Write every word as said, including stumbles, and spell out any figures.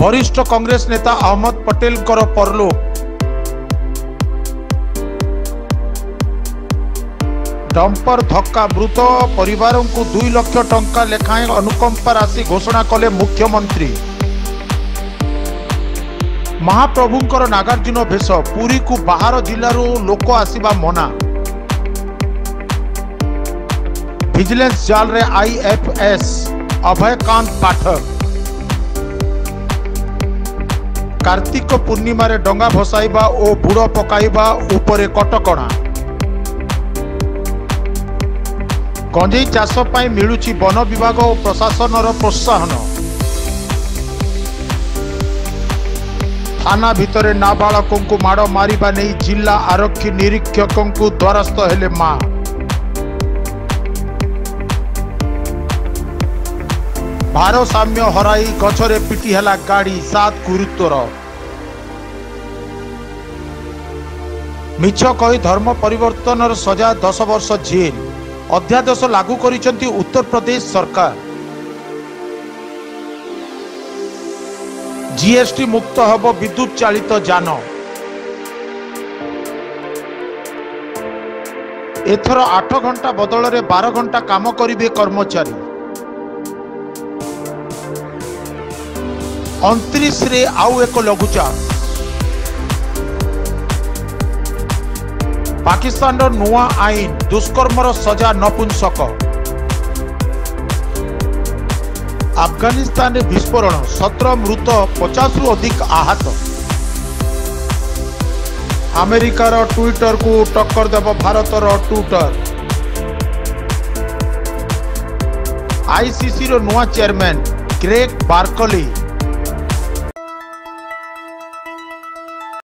वरिष्ठ कांग्रेस नेता अहमद पटेल कर परलोक। डंपर धक्का मृत परिवार को दुई लक्ष टंका लेखाएं अनुकंपा राशि घोषणा कले मुख्यमंत्री। महाप्रभुंकर नागार्जुन भेष पुरी को बाहर जिलू लोक आसवा मना। विजिलेंस जाल रे आईएफएस अभयकांत पाठक। कार्तिक पूर्णिमा रे डंगा भसाइबा और बुड़ पकाइबा उपरे कटकणा। गंजेई चाष पाई मिलुची वन विभाग और प्रशासन प्रोत्साहन। थाना भितरे नाबालकों को माड़ मारिबा नहीं जिला आरक्षी निरीक्षकों को द्वारस्थ हेले मां। भारसाम्य हराई गछरे पिटी हला गाड़ी सात गुरुतर। मिछ कही धर्म परिवर्तन सजा दस वर्ष जेल अध्यादेश लागू करिसेंती उत्तर प्रदेश सरकार। जीएसटी मुक्त हब विद्युत चालित जान। एथर आठ घंटा बदल रे बारह घंटा काम करिवे कर्मचारी। उनतीस रे आउ एक लघुचाप। पाकिस्तान नुआ आईन दुष्कर्मर सजा नपुंसक। अफगानिस्तान विस्फोरण सत्रह मृत पचास रु अधिक आहत। अमेरिकार ट्विटर को टक्कर देव भारतर ट्विटर। आईसीसी नुआ चेयरमैन ग्रेग बार्कली।